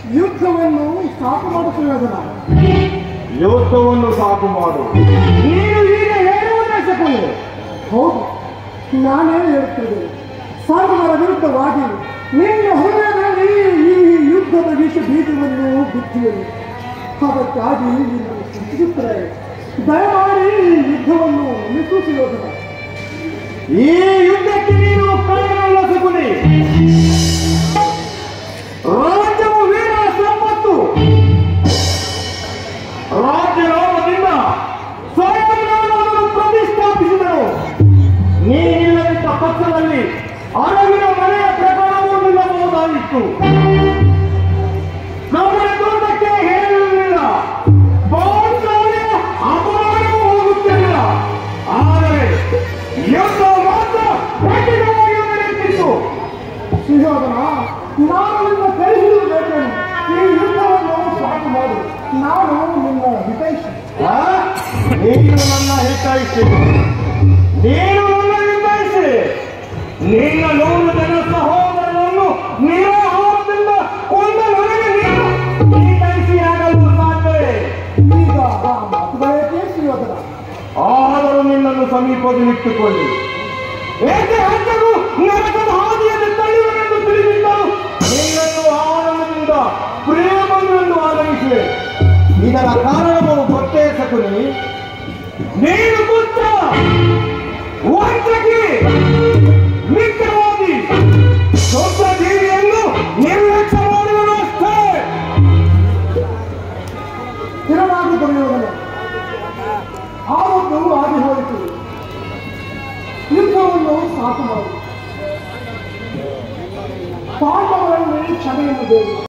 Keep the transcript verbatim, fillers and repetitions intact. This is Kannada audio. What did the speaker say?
ಯುದ್ಧವನ್ನು ಸಾಕು ಮಾಡುತ್ತಿರುವುದಲ್ಲ. ಯುದ್ಧವನ್ನು ಸಾಕು ಮಾಡು. ನೀನು ಈಗ ಹೇಳುವುದೇ ಶಕುನಿ. ಹೌದು, ನಾನೇ ಹೇಳುತ್ತಿದ್ದೇನೆ. ಪಾಂಡವರ ವಿರುದ್ಧವಾಗಿ ನಿನ್ನ ಹೃದಯದಲ್ಲಿ ಈ ಯುದ್ಧದ ವಿಷ ಬೀಜವನ್ನು ಬಿತ್ತಿರುವೆ. ಅದಕ್ಕಾಗಿ ನಿನ್ನನ್ನು ಸೂಚಿಸುತ್ತಾರೆ. ದಯಮಾಡಿ ಈ ಯುದ್ಧವನ್ನು ನಿಲ್ಲಿಸುತ್ತಿರುವುದಿಲ್ಲ. ಈ ಯುದ್ಧಕ್ಕೆ ನೀನು ಕಾರಣವಲ್ಲ ಶಕುನಿ. ರಾಜ್ಯವು ವೀರ ಸಂಪತ್ತು. ರಾಜ್ಯರಾಮದಿಂದ ಸ್ವಯಂರಾಮನನ್ನು ಪ್ರತಿಷ್ಠಾಪಿಸಿದರು. ನೀನಿಲ್ಲದಿದ್ದ ಪಕ್ಷದಲ್ಲಿ ಅರವಿನ ಮನೆಯ ಪ್ರಕರಣವೂ ನಿಲ್ಲಬಹುದಾಗಿತ್ತು. ನಮ್ಮ ತೋಟಕ್ಕೆ ಹೇಳಲಿಲ್ಲ, ಬಹುಶಃ ಅಪಮಾನವೂ ಹೋಗುತ್ತಿರಲಿಲ್ಲ. ಆದರೆ ಯುದ್ಧ ಮಾತ್ರ ಕಠಿಣವಾಗಿ ನಡೆಯುತ್ತಿತ್ತು. ಸುಯೋಧನ, ನಾನು ನಿನ್ನ ಕೈ ಹಿಡಿಯಬೇಕೇನು? ಈ ಯುದ್ಧವನ್ನು ಸಾಕು ಮಾಡು. ನಾನು ನಿನ್ನ ಹಿತೈಷಿ. ನೀನು ನನ್ನ ಹಿತೈಷಿ. ನೀನು ನನ್ನ ಹಿತೈಷಿ. ನಿನ್ನ ನೂರು ಜನ ಸಹೋದರನನ್ನು ನಿರಾಹಾರದಿಂದ ಕೊಂದ ನನಗೆ ನೀನು ಹಿತೈಷಿಯಾಗಲು ಸಾಧ್ಯವೇ? ಈಗ ಆ ಮಾತುಗಳೇಕೆ ಸುಯೋಧನ? ಆದರೂ ನಿನ್ನನ್ನು ಸಮೀಪದಲ್ಲಿಟ್ಟುಕೊಳ್ಳಿ. ಏಕೆ ಹಂತಗೂ ನರಕದ ಹಾದಿಯಲ್ಲಿ ತಳ್ಳುವನೆಂದು ತಿಳಿದಿದ್ದರು. ನಿನ್ನನ್ನು ಆನಂದದಿಂದ ಪ್ರೇಮವನ್ನು ಆಲೈಸಿವೆ. ಇದರ ಕಾರಣವು ಗೊತ್ತೇ ಶಕುನಿ. ನೀನು ಪುತ್ರ, ವಂಚಕಿ, ಮಿತ್ರವಾದಿ, ದೊಡ್ಡ ಜೀವಿಯನ್ನು ನಿರ್ಲಕ್ಷ್ಯ ಮಾಡುವನು ಅಷ್ಟೇ. ಸ್ಥಿರವಾಗಿ ದೊರೆಯುವುದಲ್ಲ. ಆವತ್ತು ಆಗಿ ಹೋಯಿತು. ಯುದ್ಧವನ್ನು ಸಾಕು ಮಾಡು. ಪಾಂಡವರಲ್ಲಿ ಕ್ಷಮೆಯನ್ನು ಬೇಡಿ.